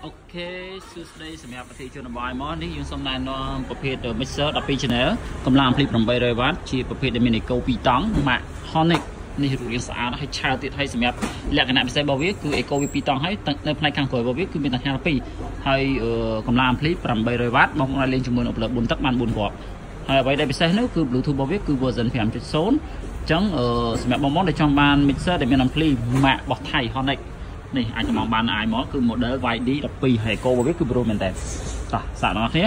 Ok, sư đây sẽ mẹ thì cho nó bài món đi dùng xong này nóประเภท mixer 12 channel กำลังผลิต800 W ជាប្រភេទដែលមាន eco 2តង់ Mac Honic នេះរូបរាងស្អាតហើយឆៅទៀតហើយសម្រាប់លក្ខណៈពិសេសរបស់វាគឺ eco វា2តង់ហើយនៅផ្នែកខាងក្រោយរបស់វាគឺមានទាំង2ហើយកម្លាំងผลิต800 W មកមកលេងជាមួយនឹង upload 4ទឹកបាន4គ្រាប់ហើយអ្វីដែលពិសេសនោះគឺ Bluetooth របស់វាគឺ version 5.0 អញ្ចឹងសម្រាប់បងប្អូនដែលចង់បាន mixer ដែលមានអំភ្លី Mac របស់ថៃ Honic នេះអាចកំងបានអាយមកគឺ model YD 12ហើយ eco របស់វាគឺ pro មែនតើតោះសាកដល់គ្នា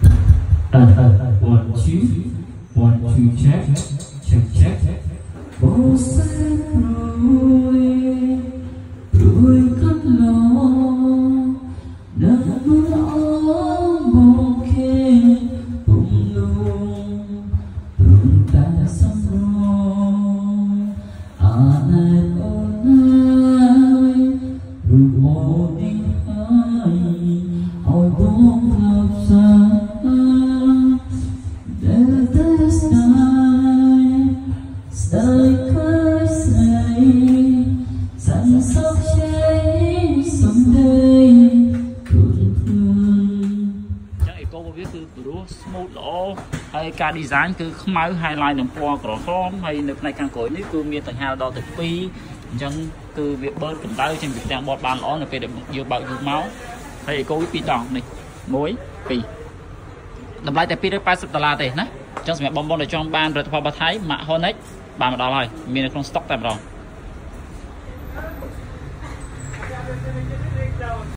1 2 check check អូសេព្រួយកាត់ឡងដល់មកអបងគេពុំលងព្រមតែសំរងអាណែអូនហើយរូបអូននេះហើយឲ្យបងមកសាដែលតែស្ដាយស្ដាយខ្លាយស្រីសាន់សោកជ័យសំដីគុណចឹងអេកូរបស់វាគឺព្រោះ smooth ល្អហើយការ design គឺខ្មៅ highlight នឹងពណ៌ក្រហមហើយនៅផ្នែកខាងក្រោយនេះគឺមានទាំងហាលដល់ទៅ2អញ្ចឹងគឺវាបឺតកម្ដៅចេញពីផ្ទាំងបត់បានល្អនៅពេលដែលយើងបើកយកមកហើយអេកូវា2ដងនេះ1 2តម្លៃតែ$280ទេណាអញ្ចឹងសម្រាប់បងប្អូនដែលចង់បានផលិតផលរបស់ថៃ Mac Honic បានមកដល់ហើយមាននៅក្នុង stock តែម្ដង